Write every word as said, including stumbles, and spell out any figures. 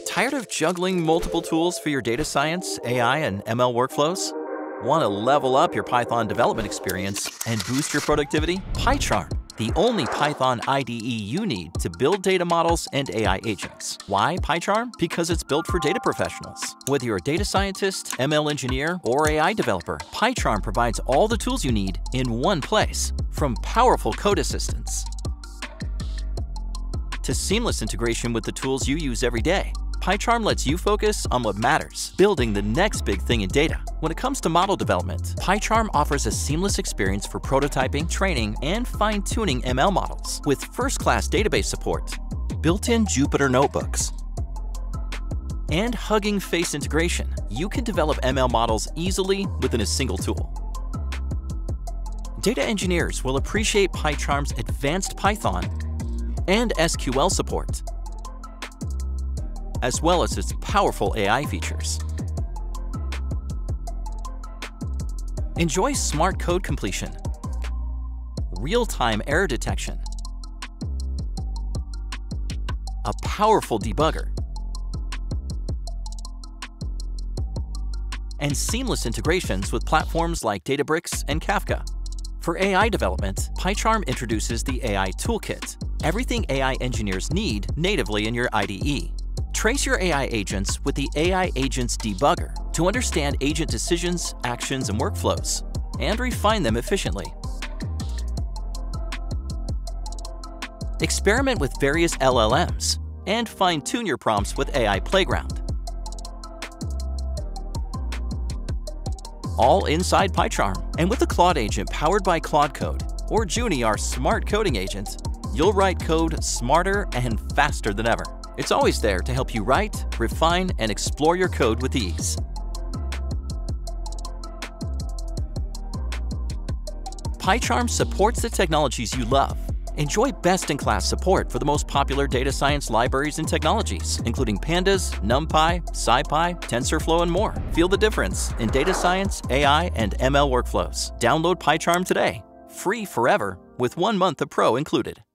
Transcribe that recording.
Tired of juggling multiple tools for your data science, A I, and M L workflows? Want to level up your Python development experience and boost your productivity? PyCharm, the only Python I D E you need to build data models and A I agents. Why PyCharm? Because it's built for data professionals. Whether you're a data scientist, M L engineer, or A I developer, PyCharm provides all the tools you need in one place, from powerful code assistants to seamless integration with the tools you use every day. PyCharm lets you focus on what matters, building the next big thing in data. When it comes to model development, PyCharm offers a seamless experience for prototyping, training, and fine-tuning M L models. With first-class database support, built-in Jupyter notebooks, and Hugging Face integration, you can develop M L models easily within a single tool. Data engineers will appreciate PyCharm's advanced Python and S Q L support, as well as its powerful A I features. Enjoy smart code completion, real-time error detection, a powerful debugger, and seamless integrations with platforms like Databricks and Kafka. For A I development, PyCharm introduces the A I Toolkit, everything A I engineers need natively in your I D E. Trace your A I agents with the A I Agents Debugger to understand agent decisions, actions, and workflows, and refine them efficiently. Experiment with various L L Ms and fine-tune your prompts with A I Playground. All inside PyCharm. And with the Claude agent powered by Claude Code, or Junie, our smart coding agent, you'll write code smarter and faster than ever. It's always there to help you write, refine, and explore your code with ease. PyCharm supports the technologies you love. Enjoy best-in-class support for the most popular data science libraries and technologies, including Pandas, NumPy, SciPy, TensorFlow, and more. Feel the difference in data science, A I, and M L workflows. Download PyCharm today, free forever, with one month of Pro included.